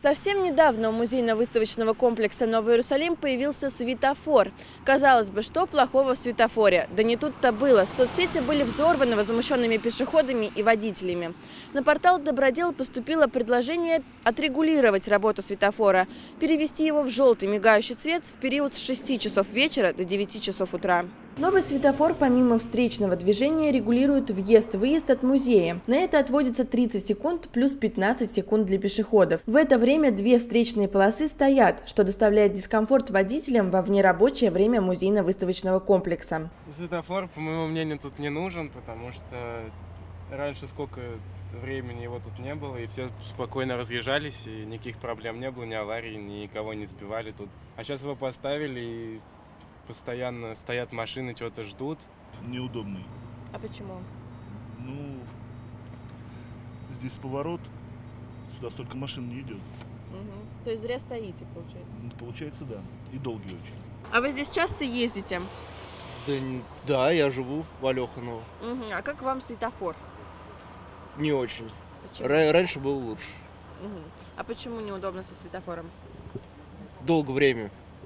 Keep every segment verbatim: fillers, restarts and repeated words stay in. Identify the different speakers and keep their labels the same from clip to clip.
Speaker 1: Совсем недавно у музейно-выставочного комплекса «Новый Иерусалим» появился светофор. Казалось бы, что плохого в светофоре? Да не тут-то было. Соцсети были взорваны возмущенными пешеходами и водителями. На портал «Добродел» поступило предложение отрегулировать работу светофора, перевести его в желтый мигающий цвет в период с шести часов вечера до девяти часов утра. Новый светофор помимо встречного движения регулирует въезд-выезд от музея. На это отводится тридцать секунд плюс пятнадцать секунд для пешеходов. В это время две встречные полосы стоят, что доставляет дискомфорт водителям во внерабочее время музейно-выставочного комплекса.
Speaker 2: Светофор, по моему мнению, тут не нужен, потому что раньше сколько времени его тут не было, и все спокойно разъезжались, и никаких проблем не было, ни аварий, никого не сбивали тут. А сейчас его поставили, и постоянно стоят машины, чего-то ждут.
Speaker 3: Неудобный.
Speaker 1: А почему?
Speaker 3: Ну, здесь поворот, сюда столько машин не идет.
Speaker 1: Угу. То есть зря стоите, получается?
Speaker 3: Получается, да. И долгий очень.
Speaker 1: А вы здесь часто ездите?
Speaker 4: Да, да, я живу в Алеханово.
Speaker 1: Угу. А как вам светофор?
Speaker 4: Не очень.
Speaker 1: Почему?
Speaker 4: Ра- раньше было лучше.
Speaker 1: Угу. А почему неудобно со светофором?
Speaker 4: Долго время.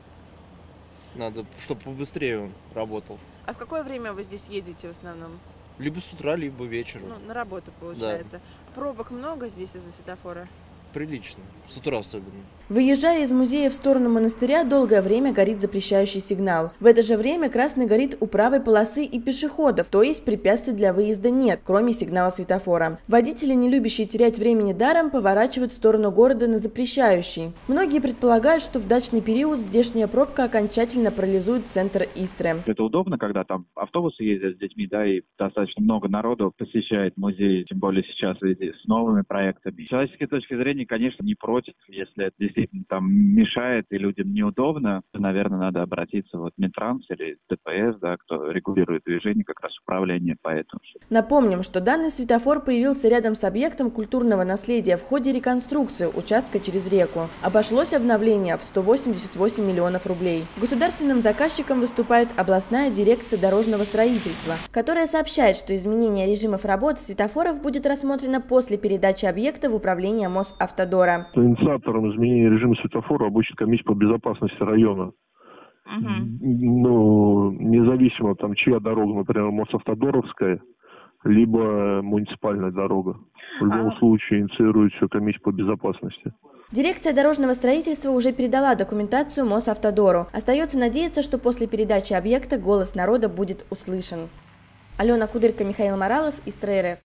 Speaker 4: Надо, чтобы побыстрее он работал.
Speaker 1: А в какое время вы здесь ездите в основном?
Speaker 4: Либо с утра, либо вечером.
Speaker 1: Ну, на работу, получается. Да. Пробок много здесь из-за светофора?
Speaker 4: Прилично. С утра особенно.
Speaker 1: Выезжая из музея в сторону монастыря, долгое время горит запрещающий сигнал. В это же время красный горит у правой полосы и пешеходов, то есть препятствий для выезда нет, кроме сигнала светофора. Водители, не любящие терять времени даром, поворачивают в сторону города на запрещающий. Многие предполагают, что в дачный период здешняя пробка окончательно парализует центр Истры.
Speaker 5: Это удобно, когда там автобусы ездят с детьми, да, и достаточно много народу посещает музей, тем более сейчас в связи с новыми проектами. С человеческой точки зрения, конечно, не против, если это действительно там мешает и людям неудобно, то, наверное, надо обратиться вот в Минтранс или ДПС, да, кто регулирует движение, как раз управление по этому.
Speaker 1: Напомним, что данный светофор появился рядом с объектом культурного наследия в ходе реконструкции участка через реку. Обошлось обновление в сто восемьдесят восемь миллионов рублей. Государственным заказчиком выступает областная дирекция дорожного строительства, которая сообщает, что изменение режимов работы светофоров будет рассмотрено после передачи объекта в управление Мосавтодора.
Speaker 6: Инициатором изменения режима светофора обычно комиссия по безопасности района. Uh-huh. Ну, независимо там, чья дорога, например, Мосавтодоровская, либо муниципальная дорога. В любом uh-huh. случае инициирует все комиссия по безопасности.
Speaker 1: Дирекция дорожного строительства уже передала документацию Мосавтодору. Остается надеяться, что после передачи объекта голос народа будет услышан. Алена Кудырка, Михаил Моралов, Истра эр эф.